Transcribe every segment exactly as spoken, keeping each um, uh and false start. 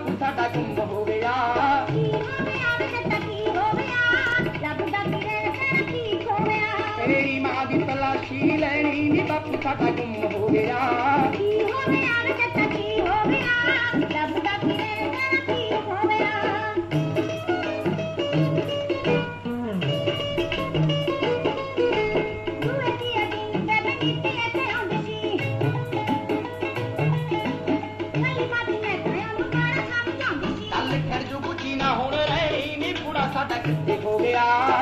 बापू साडा गुम हो गया तेरी मां दी तलाशी लैनी नी बापू साडा गुम हो गया हो गया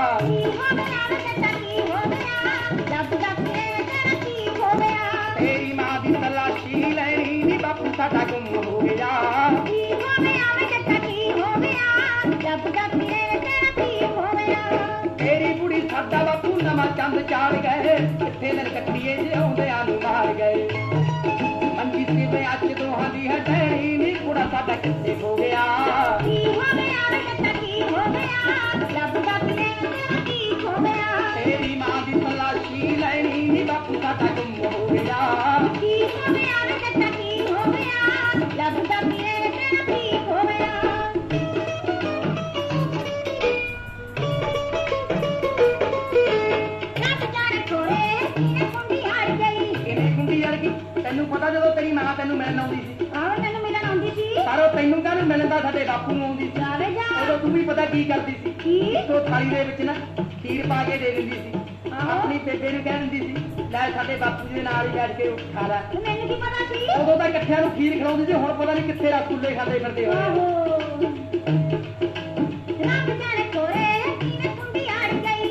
तेरी मां दी तलाशी लैनी नी बापू साडा गुम हो गया तेरी बुढ़ी साडा बापू नवा चंद चाड़ गए किथे दिन कट्टिए जिउंदियां नूं मार गए मंजी सिवे अच दोहां दी है डैनी नी बुढ़ा साडा किथे हो गया तेरी मां दी तलाशी लैनी नी बापू साडा गुम हो गया ਤੈਨੂੰ ਪਤਾ ਜਦੋਂ ਤੇਰੀ ਮਾਂ ਤੈਨੂੰ ਮਿਲਣ ਆਉਂਦੀ ਸੀ ਆਹੋ ਤੈਨੂੰ ਮਿਲਣ ਆਉਂਦੀ ਸੀ ਪਰ ਉਹ ਤੈਨੂੰ ਕਾਹਨੂੰ ਮਿਲਣ ਦਾ ਸਾਡੇ ਬਾਪੂ ਨੂੰ ਆਉਂਦੀ ਸੀ ਜਾਵੇ ਜਾ ਉਦੋਂ ਤੂੰ ਵੀ ਪਤਾ ਕੀ ਕਰਦੀ ਸੀ ਕੀ ਤੋ ਥਾਲੀ ਦੇ ਵਿੱਚ ਨਾ ਖੀਰ ਪਾ ਕੇ ਦੇ ਦਿੰਦੀ ਸੀ ਆਪਣੀ ਬੇਬੇ ਨੂੰ ਕਹਿ ਦਿੰਦੀ ਸੀ ਲੈ ਸਾਡੇ ਬਾਪੂ ਜੀ ਦੇ ਨਾਲ ਹੀ ਬੈਠ ਕੇ ਖਾ ਲੈ ਮੈਨੂੰ ਕੀ ਪਤਾ ਸੀ ਉਦੋਂ ਤਾਂ ਇਕੱਠਿਆਂ ਨੂੰ ਖੀਰ ਖਿਲਾਉਂਦੀ ਸੀ ਹੁਣ ਪਤਾ ਨਹੀਂ ਕਿੱਥੇ ਰਸਗੁੱਲੇ ਖਾਂਦੇ ਫਿਰਦੇ ਹੋਏ ਆਹੋ ਰੱਬ ਜਾਣੇ ਕੋਰੇ ਕਿਵੇਂ ਕੁੰਡੀ ਆੜ ਗਈ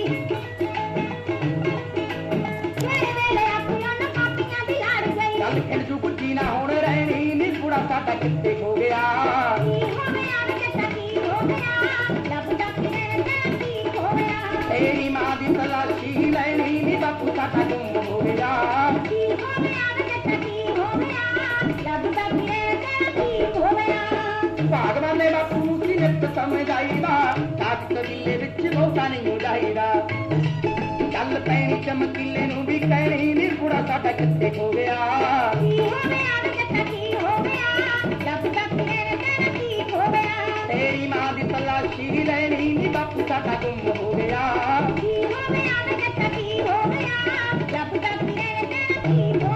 ਮੇਰੇ ਵੇਲੇ ਆਪਣੀਆਂ ਨਾ ਕਾਪੀਆਂ ਦੀ ਲੜ ਗਈ ਚੱਲ ਖਿੜ ਜੂ ਗੁੱਜੀ ਨਾ ਹੁਣ ਰਹਿਣੀ ਨੀ ਬੁੜਾ ਸਾਡਾ ਕਿੱਥੇ ਹੋ ਗਿਆ ਕੀ ਹੋ ਗਿਆ ਕਿੱਥੇ ਕੀ ਹੋ ਗਿਆ ਰੱਬ ਦਾ ਮੇਰੇ ਤੇ ਕੀ ਹੋ ਗਿਆ तेरी मां दी तलाशी लैनी नी बापू साडा गुम हो गया की हो गया किथे की हो गया रब दा मेरे ते की हो गया भगवान ने बापू सी नित समझाईदा साथ कबीले विच लोटा नहीं हो जाईदा चल पैनी चमकीले नू भी कहनी नी बुढ़ा साडा किथे हो गया की हो गया किथे की हो गया रब दा मेरे ते की हो गया तेरी मां दी तलाशी लैनी नी बापू साडा गुम हो गया की हो गया किथे की हो गया रब दा मेरे ते की हो